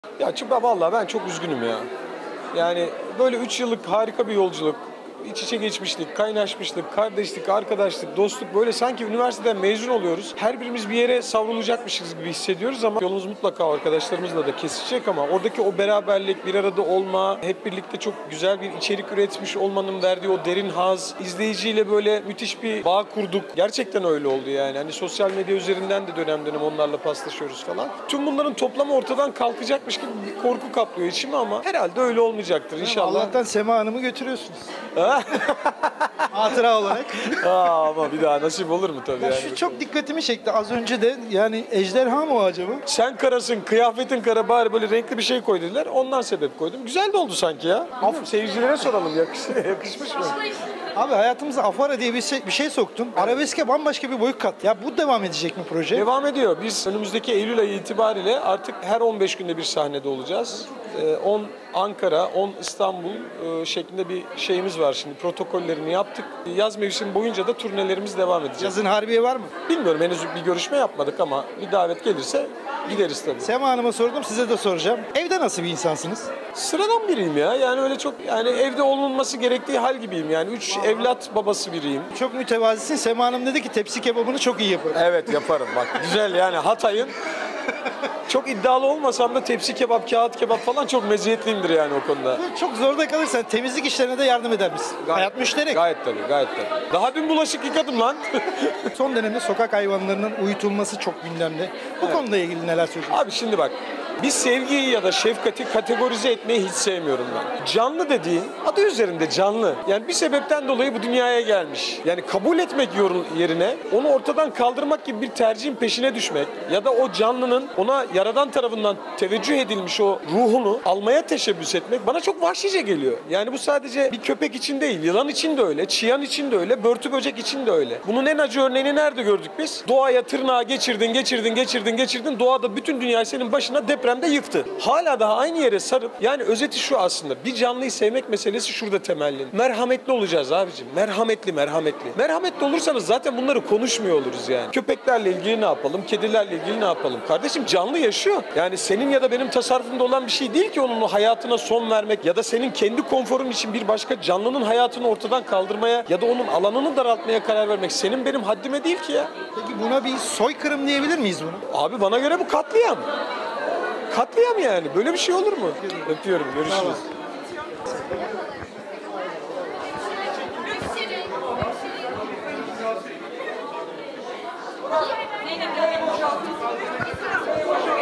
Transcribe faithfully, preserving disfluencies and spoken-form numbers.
Ya çünkü vallahi ben çok üzgünüm ya. Yani böyle üç yıllık harika bir yolculuk. İç içe geçmiştik, kaynaşmıştık, kardeşlik, arkadaşlık, dostluk. Böyle sanki üniversiteden mezun oluyoruz. Her birimiz bir yere savrulacakmışız gibi hissediyoruz ama yolumuz mutlaka arkadaşlarımızla da kesişecek ama oradaki o beraberlik, bir arada olma, hep birlikte çok güzel bir içerik üretmiş olmanın verdiği o derin haz, izleyiciyle böyle müthiş bir bağ kurduk. Gerçekten öyle oldu yani. Hani sosyal medya üzerinden de dönem dönem onlarla paslaşıyoruz falan. Tüm bunların toplamı ortadan kalkacakmış gibi bir korku kaplıyor içimi ama herhalde öyle olmayacaktır inşallah. Allah'tan Sema Hanım'ı götürüyorsunuz. Hatıra olarak. Aa, ama bir daha nasip olur mu tabii Ya yani. şu çok dikkatimi çekti az önce de, yani ejderha mı o acaba? Sen karasın, kıyafetin kara, bari böyle renkli bir şey koy dediler. Ondan sebep koydum. Güzel de oldu sanki ya. Af, seyircilere soralım, yakış, yakışmış mı? Abi hayatımıza Afara diye bir şey, bir şey soktun. Arabeske bambaşka bir boyut kat. Ya bu devam edecek mi proje? Devam ediyor. Biz önümüzdeki Eylül ayı itibariyle artık her on beş günde bir sahnede olacağız. on Ankara, on İstanbul şeklinde bir şeyimiz var şimdi. Protokollerini yaptık. Yaz mevsimi boyunca da turnelerimiz devam edecek. Yazın Harbiye var mı? Bilmiyorum, henüz bir görüşme yapmadık ama bir davet gelirse gideriz tabii. Sema Hanım'a sordum, size de soracağım. Evde nasıl bir insansınız? Sıradan biriyim ya. Yani öyle çok, yani evde olunması gerektiği hal gibiyim. Yani üç evlat babası biriyim. Çok mütevazisin. Sema Hanım dedi ki tepsi kebabını çok iyi yapar. Evet, yaparım bak. Güzel yani Hatay'ın. Çok iddialı olmasam da tepsi kebap, kağıt kebap falan çok meziyetliyimdir yani o konuda. Çok zorda kalırsan temizlik işlerine de yardım eder misin? Hayat müşterek. Gayet tabii, gayet tabii. Daha dün bulaşık yıkadım lan. Son dönemde sokak hayvanlarının uyutulması çok gündemde. Bu Evet. konuda ilgili neler söyleyeceksiniz? Abi şimdi bak, bir sevgiyi ya da şefkati kategorize etmeyi hiç sevmiyorum ben. Canlı dediğin adı üzerinde canlı. Yani bir sebepten dolayı bu dünyaya gelmiş. Yani kabul etmek yerine onu ortadan kaldırmak gibi bir tercihin peşine düşmek ya da o canlının ona yaradan tarafından teveccüh edilmiş o ruhunu almaya teşebbüs etmek bana çok vahşice geliyor. Yani bu sadece bir köpek için değil, yılan için de öyle, çıyan için de öyle, börtü böcek için de öyle. Bunun en acı örneğini nerede gördük biz? Doğaya tırnağı geçirdin, geçirdin, geçirdin, geçirdin. Doğada bütün dünyayı senin başına depremde yıktı. Hala daha aynı yere sarıp, yani özeti şu aslında, bir canlıyı sevmek meselesi şurada temelli. Merhametli olacağız abicim. Merhametli, merhametli. Merhametli olursanız zaten bunları konuşmuyor oluruz yani. Köpeklerle ilgili ne yapalım? Kedilerle ilgili ne yapalım? Kardeşim canlı yaşıyor. Yani senin ya da benim tasarrufumda olan bir şey değil ki onun hayatına son vermek ya da senin kendi konforun için bir başka canlının hayatını ortadan kaldırmaya ya da onun alanını daraltmaya karar vermek senin benim haddime değil ki ya. Peki buna bir soykırım diyebilir miyiz bunu? Abi bana göre bu katliam. Katliam yani. Böyle bir şey olur mu? Öpüyorum. Görüşürüz. Zeynep,